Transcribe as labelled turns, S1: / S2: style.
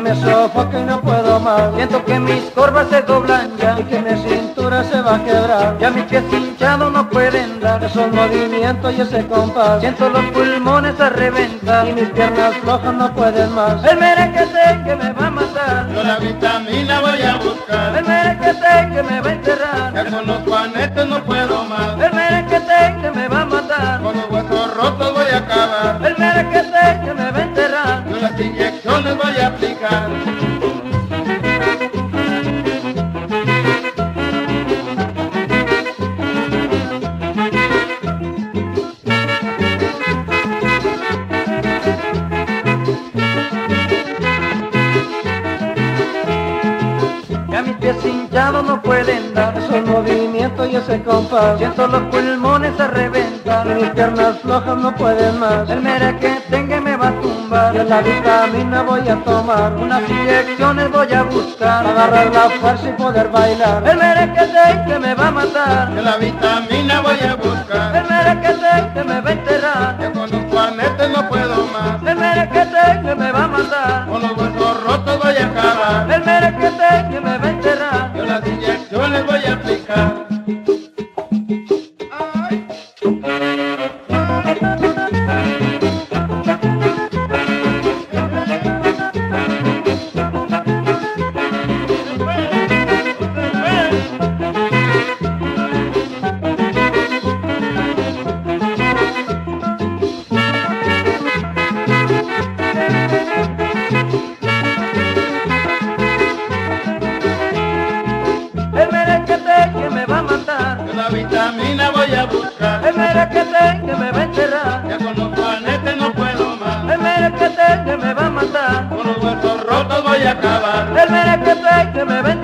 S1: me sofoca y no puedo más.
S2: Siento que mis corvas se doblan ya
S1: Y que mi cintura se va a quebrar.
S2: Ya mis pies hinchados no pueden dar.
S1: Esos movimientos y ese compás.
S2: Siento los pulmones a reventar.
S1: Y mis piernas flojas no pueden más.
S2: El merequete que me va a matar.
S3: Yo la vitamina voy a buscar.
S2: El merequete que me va a enterrar.
S3: Ya con los juanetes no puedo más.
S2: El merequete que me va a matar.
S3: Con los huesos rotos voy a acabar.
S2: El merequete que me va a enterrar.
S3: Yo las inyecciones voy a aplicar.
S2: Ya mis pies hinchados no pueden dar.
S1: Esos movimientos y ese compás.
S2: Siento los pulmones a reventar.
S1: Y mis piernas flojas no pueden más.
S2: El merequete que me va a tumbar.
S1: Yo la vitamina voy a tomar.
S2: Unas inyecciones voy a buscar.
S1: Para agarrar la fuerza y poder bailar.
S2: El merequete que me va a matar.
S3: Yo la vitamina voy a buscar.
S2: El merequete que me va a enterrar.
S3: Ya con los juanetes no puedo más.
S2: El merequete que me va a matar.
S3: Con los huesos rotos voy a acabar.
S2: El merequete que me va a enterrar.
S3: Yo las inyecciones voy a aplicar.
S2: El merequete que me va a matar.
S3: Yo la vitamina voy a buscar.
S2: El merequete que me va a enterrar.
S3: Ya con los juanetes no puedo más.
S2: El merequete que me va a matar.
S3: Con los huesos rotos voy a acabar.
S2: El merequete que me va a